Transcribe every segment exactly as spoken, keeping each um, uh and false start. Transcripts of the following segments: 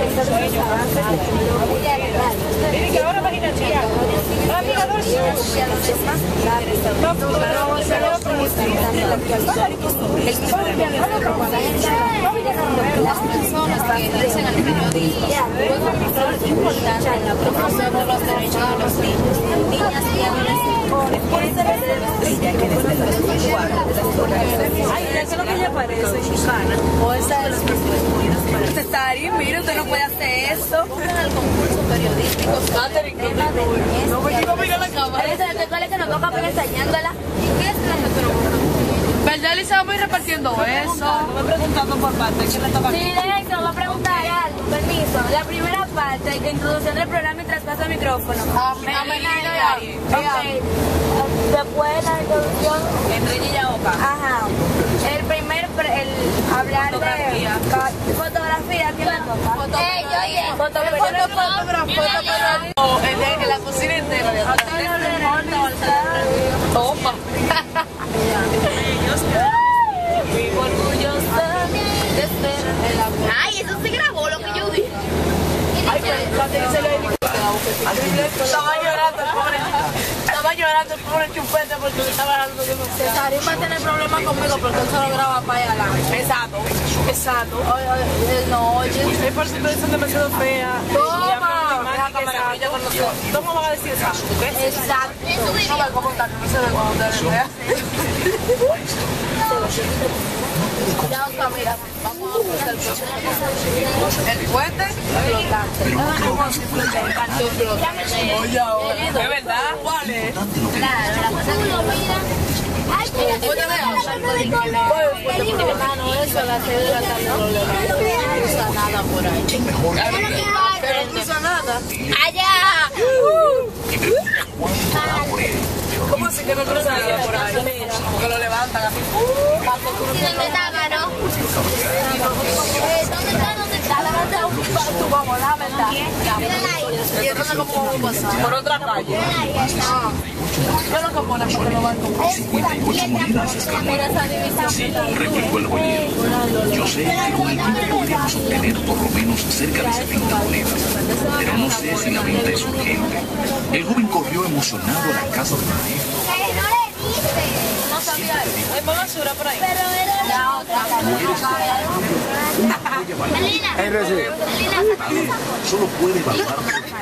Miren que ahora imagínate ya. Ah, mira, dos. Las personas que dicen al periodista juegan un rol importante en la promoción de los derechos de los niños, niñas y adolescentes. Ay, eso es lo que ella parece, chicana. O esa es Usted está ahí, mire, usted no puede hacer esto. Pongan al concurso periodístico sobre el tema de niñez. No, pues yo mira la cámara. ¿Cuál es que nos toca enseñándola? ¿Qué es la ¿Verdad, Elisa? Vamos a ir repartiendo eso. Me preguntando por parte, ¿qué le toca? Sí, directo, voy a preguntar algo, permiso. La primera parte, de introducción del programa y traspaso el micrófono. Amén. Ok. Después la introducción. Entre ella y Oca. Ajá. El primer, pre- el hablar Fotografía. de ca- fotografía, ¿quién la toca? Ey, oye, Fotoperiodismo. fotoperiodismo. O el de en la cocina entera. de A ustedes no les importa, Toma. vivo orgullosa de ser el amor. Ay, eso se grabó lo que yo dije. Ay, pues, cuando dice lo de mi estaba llorando el pobre. Estaba llorando el pobre chupete porque le estaba dando que no sé. Cesarín va a tener problemas conmigo porque él solo graba para allá adelante. Exacto, exacto. Oye, oye, él no oye. Es por eso ustedes son demasiado feas. Toma. ¿Cómo van a decir exacto? ¿Qué es? Exacto. No me voy a contar, no se ve cuando ustedes vean. Ya, Oscar, mira, vamos a hacer el próximo. El puente. Oye, ahora. ¿Es verdad? ¿Cuál es? Claro, la cosa que no mira. Ay, mira, hermano, eso, la cédula también no le usa nada por ahí. Pero no usa nada. ¡Allá! ¿Cómo así que no cruza nada por ahí? Mira, porque lo levantan así. ¿Dónde está, mano? ¿Dónde está? ¿Dónde está? Tú vamos, la verdad. Y entonces, ¿cómo vamos a pasar? Por otra calle. ¿Qué es lo que ponen porque lo van a comprar? cincuenta y ocho monedas escandalosas. Sí, replicó el joyero. Yo sé que con el tiempo podríamos obtener por lo menos cerca de setenta monedas, pero no sé si la venta es urgente. El joven corrió emocionado a la casa del maestro. No le dice. No sabía eso. Hay más basura por ahí. Pero era La otra. Melina. Melina, Solo puede evaluar.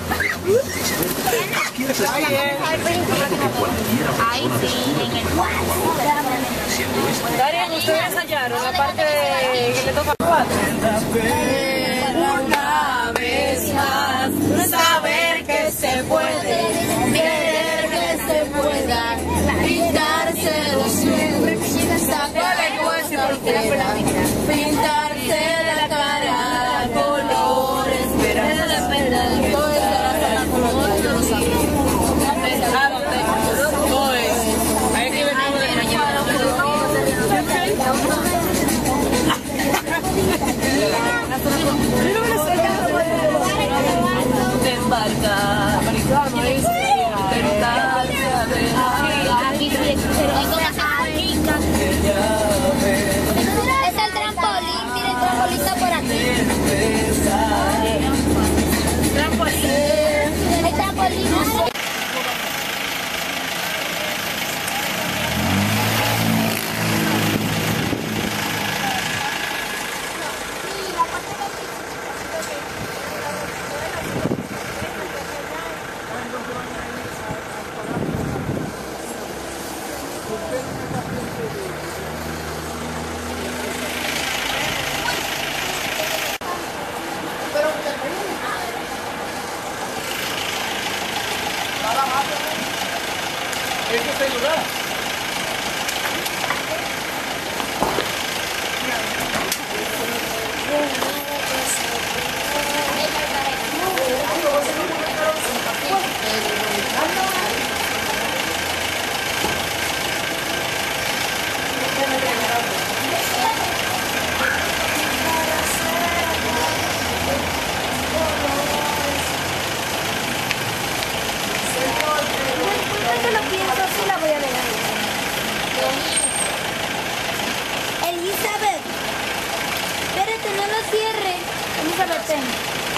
Quiere que cualquiera ahí sí, en el Darien, ¿ustedes ensayaron la parte de que le toca a cuatro? Una vez más, saber que se puede, querer que se pueda, pintarse los sueños, saber que se pueda, pintarse la cara, colores, esperanza, todo eso era para colores de los amigos. Hay que ver cómo le Embarca, americano, es Es el trampolín, mira el trampolín está por aquí. trampolín. El trampolín. ¿Este es el lugar? Después que lo pienso, sí la voy a regalar. Elizabeth. Espérate, no lo cierres. Elizabeth, ten.